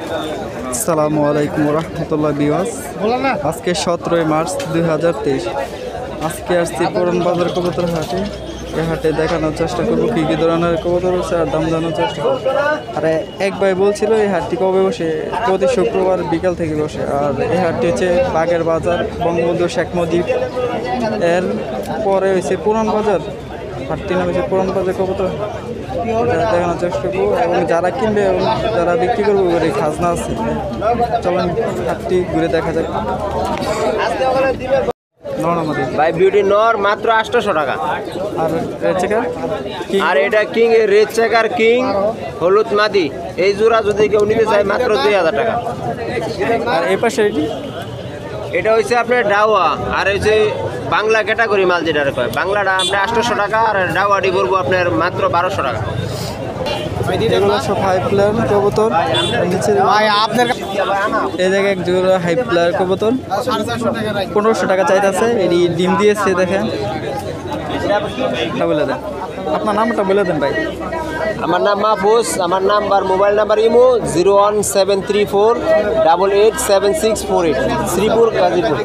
আসসালামু আলাইকুম রহমতুল্লাহ বিওয়াস। আজকে 17 মার্চ 2023। আজকে আসছি পুরান বাজার কবুতর হাটে। এই হাটে দেখানোর চেষ্টা করবো কী কী ধরনের কবুতর হচ্ছে আর দাম জানানোর চেষ্টা করবো। আর এক ভাই বলছিল এই হাটটি কবে বসে, প্রতি শুক্রবার বিকাল থেকে বসে। আর এই হাটটি হচ্ছে বাগের বাজার, বঙ্গবন্ধু শেখ মুজিব এর পরে হয়েছে পুরান বাজার। হাটটি নাম হচ্ছে পুরান বাজার কবুতর। দেখানোর চেষ্টা করবো এবং যারা কিনবে এবং যারা বিক্রি করবে ওই খাজনা আছে। চলেন হাটটি ঘুরে দেখা যাক। ভাই বিউটি নর মাত্র 800 টাকা। আর রেড চেকার আর এটা কিং রেড চেকার কিং হলুদ মাদি এই জোড়া যদি কেউ নিতে চায় মাত্র 2000 টাকা। আর এই পাশে এটা হচ্ছে আপনার ডাওয়া আর হচ্ছে বাংলা ক্যাটাগরি মাল যেটা কয় বাংলাটা আপনার 800 টাকা আর ডাওয়াটি করবো আপনার মাত্র 1200 টাকা। এগুলো সব হাই প্লেয়ার কবুতর। এই জায়গায় এক জোড়া হাই প্লেয়ার কবুতর 1500 টাকা চাইতেছে। এটি ডিম দিয়েছে দেখেন। বলে দেন আপনার নামটা বলে দেন ভাই। আমার নাম মাহফুজ, আমার number mobile number imo 01734887648 Sripur Gazipur.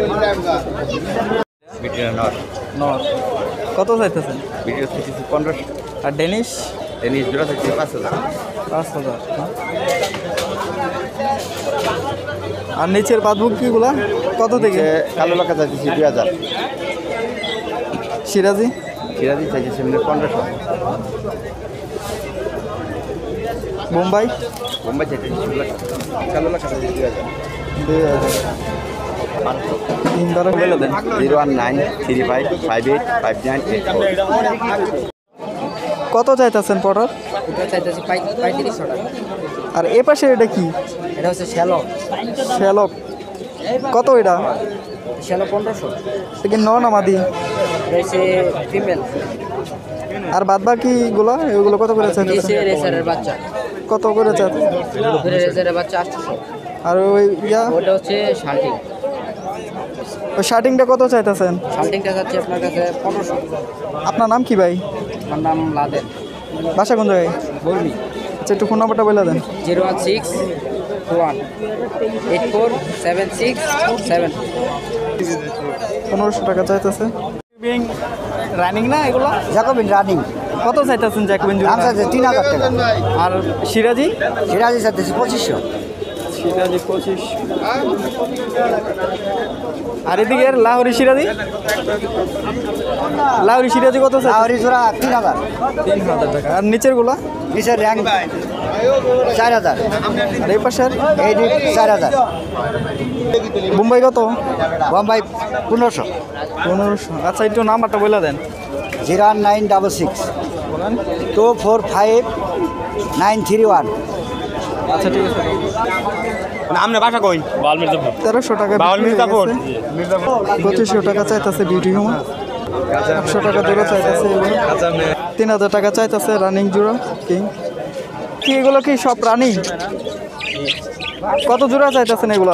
নর কত চাইতেছেন? ভিডিও 1500 আর ডেনিশ ডেনিশ জোড়া থেকে 5000। আর নিচের বাদবুকিগুলা কত থেকে? কালো লাখা চাইছি 2000। সিরাজি সিরাজি চাইছি 1500। বোম্বাই বোম্বাই চাইছি 16 লাখ। কালো লাখা চাইছি 2000। 3 বলে দেন। 01935585984। কত চাইতেছেন পটার? এটা চাইতেছি 3500 টাকা। আর এ পাশে এটা কি? এটা হচ্ছে শ্যালক। শ্যালক কত এটা? শ্যালক 1500। কি নর না মাদি? এটা হচ্ছে ফিমেল। আর বাদ বাকিগুলো এগুলো কত করে চাইতেছেন? রেসারের বাচ্চা কত করে চাইতেছেন? রেসারের বাচ্চা 800। আর ওই ওটা হচ্ছে শাল্টিং। ওই শার্টিংটা কত চাইতেছেন? শাল্টিংটা যাচ্ছে আপনার কাছে 1500। আপনার নাম কি ভাই? আমার নাম লাদেন। বাসা কোন জায়গায়? বলবি আচ্ছা একটু ফোন নাম্বারটা বলে দেন। 016-184-76-7। 1500 টাকা চাইতেছে। রানিং না এগুলো? Jacobin running. কত চাইতেছেন জ্যাকবিন? দাম চাইছে 3000 টাকা। আর সিরাজি? সিরাজি চাইতেছি 2500। সিরাজি 25। আর এদিকে লাহোরি সিরাজি? লাহোরি সিরাজি কত চাই? লাহোরি জোড়া 3000। 3000 টাকা। আর নিচের গুলা? নিচের র্যাঙ্ক 4000। আর এই পাশের? এই 4000। বোম্বাই কত? বোম্বাই 1500। 1500। আচ্ছা একটু নাম্বারটা বলে দেন। 01966 বলেন। 245931। আচ্ছা ঠিক আছে। আমনে বাসা কই? 1300 টাকা। 2500 টাকা চাইতেছে বিউটি হোমা। 800 টাকা জোড়া চাইতেছে। 3000 টাকা চাইতেছে রানিং জোড়া কিং। কি এগুলো কি সব রানিং? কত জোড়া চাইতেছেন এগুলো?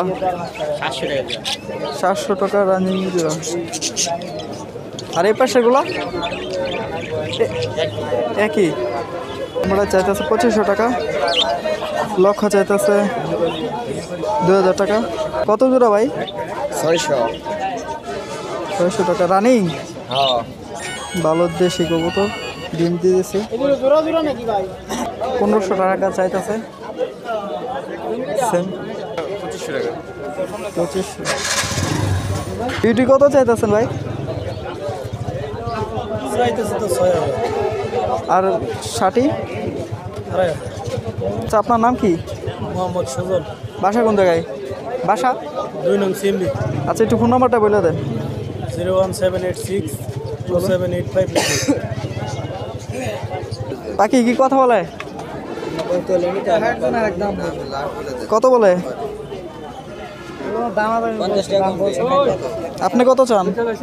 700 টাকা রানিং জোড়া। আর এই পাশে এগুলো একই। আমরা চাইতেছে 2500 টাকা। লক্ষ চাইতেছে 2000 টাকা। কত জোড়া ভাই? 600 টাকা রানিং। ভালো দেশি কবুতর ডিম দিয়েছে। 1500 টাকা চাইতেছে। 2500। বিউটি কত চাইতেছেন ভাই? আর ষাটি? আচ্ছা আপনার নাম কি? মোহাম্মদ সুজন। বাসা কোন জায়গায়? বাসা 2 নং সিমলি। আচ্ছা একটু ফোন নাম্বারটা বলে দেন। 017862785। বাকি কি কথা বলে? কত বলে? আপনি কত চান?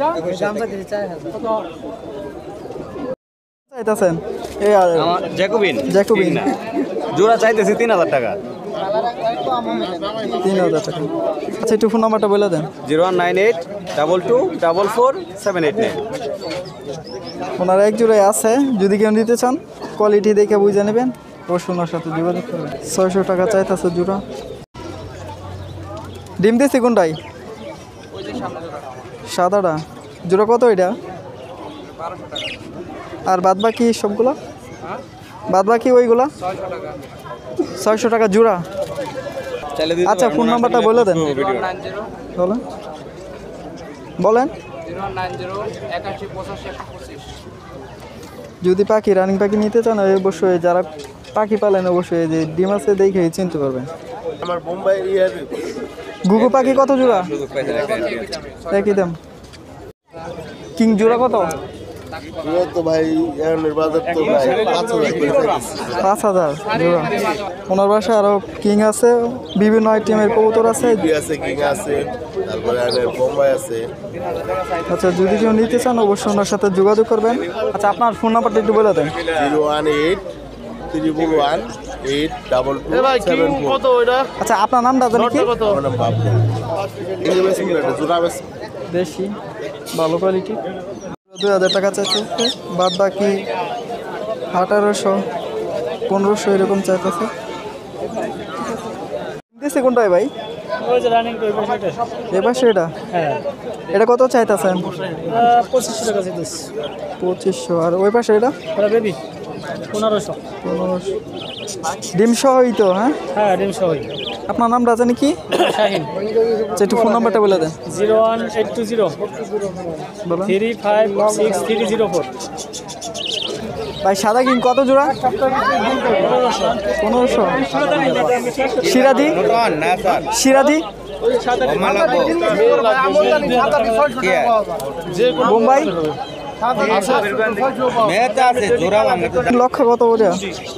চাইতেছেন? জ্যাকোবিন জ্যাকোবিন জোড়া চাইতেছি 3000 টাকা। 3000 টাকা। আচ্ছা একটু ফোন নাম্বারটা বলে দেন। 09822444789। ওনার এক জোড়ায় আছে, যদি কেউ নিতে চান কোয়ালিটি দেখে বুঝে নেবেন। অবশ্যই ওনার সাথে যোগাযোগ করবেন। 600 টাকা চাইতেছে জোড়া। ডিম দিছি কোনটাই? সাদাটা জোড়া কত এটা? আর বাদ বাকি সবগুলো? বাদ বাকি ওইগুলা 600 টাকা জোড়া। আচ্ছা ফোন নাম্বারটা বলে দেন। বলেন বলেন। যদি পাখি রানিং পাখি নিতে চান অবশ্যই যারা পাখি পালেন অবশ্যই যে ডিম আছে দেখে চিনতে পারবেন। আমার বোম্বাই ঘুঘু পাখি কত জোড়া? একই দাম। কিং জোড়া কত? তো ভাই এর বাজার তো ভাই 5000 জোড়া। ওনার বাসায় আরো কিং আছে, বিভিন্ন আইটেমের কবুতর আছে। আছে কিং আছে, তারপরে আনের বোম্বাই আছে। আচ্ছা যদি কেউ নিতে চান অবশ্যই ওনার সাথে যোগাযোগ করবেন। আচ্ছা আপনার ফোন নাম্বারটা একটু বলে দেন। 018-311-82274। আচ্ছা আপনার নামটা জানি কি? আমার নাম বাবু। দেশি ভালো কোয়ালিটি 2000 টাকা চাইছে, বাদ বাকি 1800 1500 এরকম চাইতেছে। দিচ্ছে কোনটাই ভাই? এবার সেটা এটা কত চাইতেছেন? 2500 টাকা চাইতেছি। 2500। আর ওই পাশে এটা ওরা বেবি 1500। 1500 ডিম সহই তো? হ্যাঁ হ্যাঁ ডিম সহই। আপনার নামটা জানি কি? শাহিন। আচ্ছা একটু ফোন নাম্বারটা বলে দেন। 01820 বলেন 356304। ভাই সাদা কিং কত জোড়া? 1500। সিরাজি সিরাজি বোম্বাই লক্ষ কত বলে?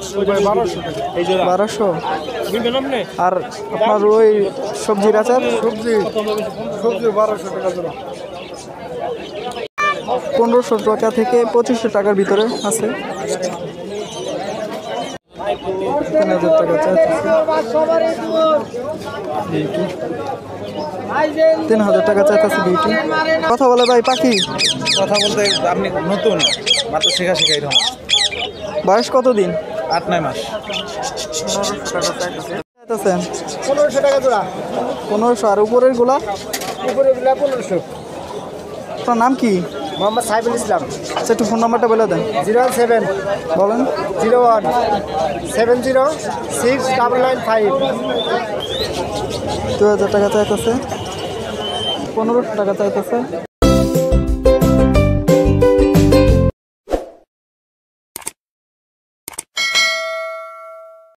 1200। আর আপনার ওই সবজির আচার? সবজি 1200 টাকা জোড়া। 1500 টাকা থেকে 2500 টাকার ভিতরে আছে। 3000 টাকা চাইতেছে। 3000 টাকা চাইতেছে বিউটি। কথা বলে ভাই পাখি? কথা বলতে আপনি নতুন মাত্র শেখা এরকম। বয়স কত দিন? 8-9 মাস। 1500 টাকা জোড়া। 1500। আর উপরের গুলা? উপরে 1500। আপনার নাম কি? মোহাম্মদ সাইফুল ইসলাম। আচ্ছা একটু ফোন নাম্বারটা বলে দেন। 07 বলেন 01 70 6995। 2000 টাকা চাইতেছে, 1500 টাকা চাইতেছে।